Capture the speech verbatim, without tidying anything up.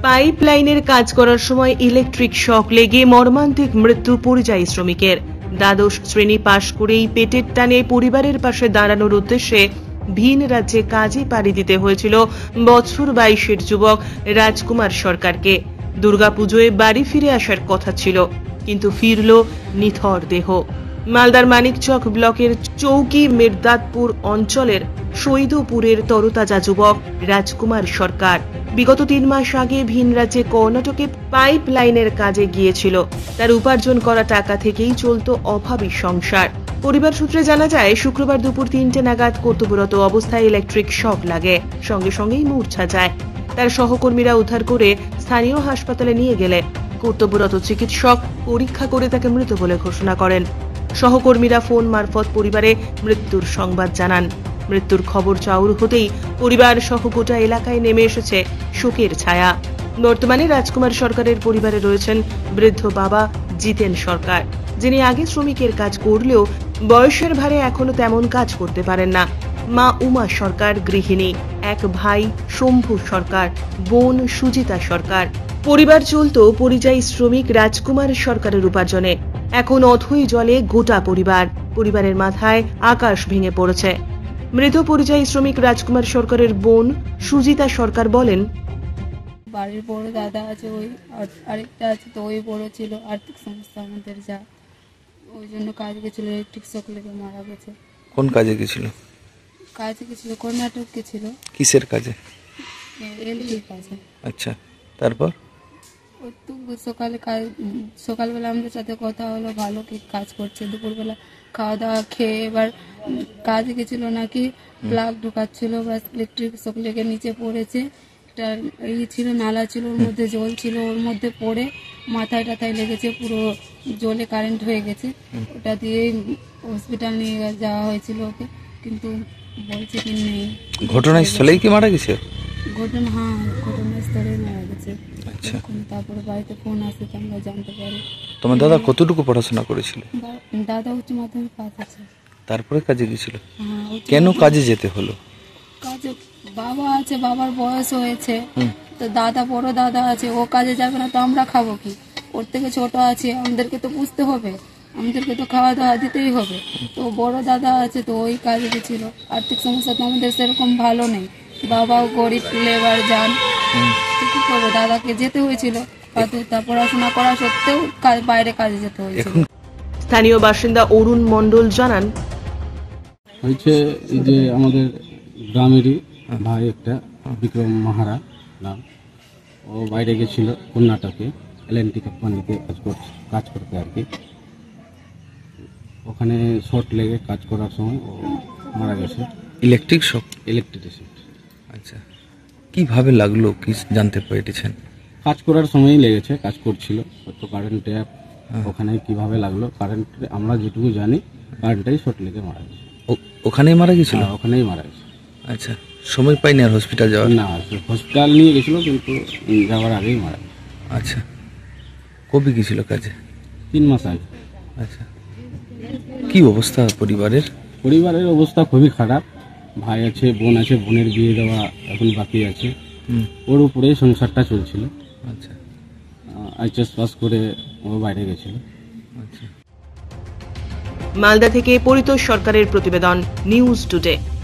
Pipe লাইনের কাজ করার সময় ইলেকট্রিক শক লেগে মর্মান্তিক মৃত্যু পরিযায়ী শ্রমিকের। দ্বাদশ শ্রেণী পাশ করেই পেটের টানে পরিবারের পাশে দাঁড়ানোর উদ্দেশ্যে ভিন রাজ্যে কাজে পাড়ি দিতে হয়েছিল বছর বাইশের যুবক রাজকুমার সরকারকে। দুর্গাপুজোয় বাড়ি ফিরে আসার কথা ছিল, কিন্তু ফিরল নিথর দেহ। মালদার মানিকচক ব্লকের চৌকি মির্দাতপুর অঞ্চলের সৈদপুরের তরতাজা যুবক রাজকুমার সরকার বিগত তিন মাস আগে ভিন রাজ্যে কর্ণাটকে পাইপ লাইনের কাজে গিয়েছিল। তার উপার্জন করা টাকা থেকেই চলত অভাবী সংসার। পরিবার সূত্রে জানা যায়, শুক্রবার দুপুর তিনটে নাগাদ কর্তব্যরত অবস্থায় ইলেকট্রিক শক লাগে, সঙ্গে সঙ্গেই মূর্ছা যায়। তার সহকর্মীরা উদ্ধার করে স্থানীয় হাসপাতালে নিয়ে গেলে কর্তব্যরত চিকিৎসক পরীক্ষা করে তাকে মৃত বলে ঘোষণা করেন। সহকর্মীরা ফোন মারফত পরিবারে মৃত্যুর সংবাদ জানান। মৃত্যুর খবর চাউর হতেই পরিবার সহ গোটা এলাকায় নেমে এসেছে শোকের ছায়া। বর্তমানে রাজকুমার সরকারের পরিবারে রয়েছেন বৃদ্ধ বাবা জিতেন সরকার, যিনি আগে শ্রমিকের কাজ করলেও বয়সের ভারে এখনো তেমন কাজ করতে পারেন না। মা উমা সরকার গৃহিণী, এক ভাই শম্ভু সরকার, বোন সুজিতা সরকার। পরিবার চলত পরিযায়ী শ্রমিক রাজকুমার সরকারের উপার্জনে। এখন অথই জলে গোটা পরিবার। পরিবারের মাথায় আকাশ ভেঙে পড়েছে। মৃত পরিযায়ী শ্রমিক রাজকুমার সরকারের বোন সুজিতা সরকার বলেন, বাড়ির বড় দাদা আছে, ওই আরেকটা আছে, তো ওই বড় ছিল, আর্থিক সমস্যা আমাদের যা, ওই জন্য কাজ গেছিল, ইলেকট্রিক শক লেগে মারা গেছে। কোন কাজে গেছিল? কাজে গেছিল কর্ণাটক গেছিল। কিসের কাজে? এলইডি কাজে। আচ্ছা, তারপর ওই তো সকালে কাজ, সকালবেলা আমাদের সাথে কথা হলো, ভালো কি কাজ করছে। দুপুরবেলা খাওয়া দাওয়া খেয়ে এবার কাজে গেছিল, নাকি প্লাগ ঢোকাচ্ছিল, বা ইলেকট্রিক শক লেগে নিচে পড়েছে। একটা এই ছিল, নালা ছিল, ওর মধ্যে জল ছিল, ওর মধ্যে পড়ে মাথায় টাথায় লেগেছে, পুরো জলে কারেন্ট হয়ে গেছে। ওটা দিয়ে হসপিটাল নিয়ে যাওয়া হয়েছিল ওকে, কিন্তু বলছে কি নেই। ঘটনাস্থলেই কি মারা গেছে? ঘটনা হ্যাঁ ঘটনাস্থলেই মারা গেছে। আচ্ছা, তারপরে বাড়িতে ফোন আসে তো আমরা জানতে পারি। তোমার দাদা কতটুকু পড়াশোনা করেছিল? দাদা উচ্চ মাধ্যমিক পাস আছে। তারপরে কাজে গেছিল? হ্যাঁ। কেন কাজে যেতে হলো? কাজে বাবা আছে, বাবার বয়স হয়েছে, তো দাদা বড় দাদা আছে, ও কাজে যাবে না তো আমরা খাবো কি? ওর থেকে ছোট আছে, আমাদেরকে তো বুঝতে হবে, আমাদেরকে তো খাওয়া দাওয়া দিতেই হবে। তো বড় দাদা আছে, তো ওই কাজে গেছিল। আর্থিক সমস্যা তো আমাদের সেরকম ভালো নেই, বাবাও গরিব লেবার যান, কি করবো, দাদাকে যেতে হয়েছিল। তার পড়াশোনা করা সত্ত্বেও বাইরে কাজে যেতে হয়েছিল। স্থানীয় বাসিন্দা অরুণ মণ্ডল জানান, হয়েছে যে আমাদের গ্রামেরই ভাই একটা বিক্রম মাহারা নাম, ও বাইরে গেছিল কর্ণাটকে এল এন টি কোম্পানিতে কাজ করছে কাজ করতে আর কি। ওখানে শর্ট লেগে কাজ করার সময় ও মারা গেছে। Electric shock? ইলেকট্রিসিটি। আচ্ছা, কিভাবে লাগলো কি জানতে পেরেছেন? কাজ করার সময়ই লেগেছে, কাজ করছিল, তো কারেন্ট ট্যাপ ওখানে কিভাবে লাগলো, কারেন্ট আমরা যেটুকু জানি কারেন্টটাই শর্ট লেগে মারা গেছে। ওখানেই মারা গেছিল? ওখানেই মারা গেছে। আচ্ছা, সময় পাইনি আর হসপিটাল যাওয়ার? না, হসপিটাল নিয়ে গেছিল, কিন্তু যাওয়ার আগেই মারা গেছে। আচ্ছা, কবে গেছিল কাজে? তিন মাস আগে। আচ্ছা, কি অবস্থা পরিবারের? পরিবারের অবস্থা খুবই খারাপ। ভাই আছে, বোন আছে, বোনের বিয়ে দেওয়া এখন বাকি আছে, ওর উপরেই সংসারটা চলছিল। আচ্ছা, এইচএস পাস করে ও বাইরে গেছিল। আচ্ছা। মালদা থেকে পরিতোষ সরকারের প্রতিবেদন, নিউজ টুডে।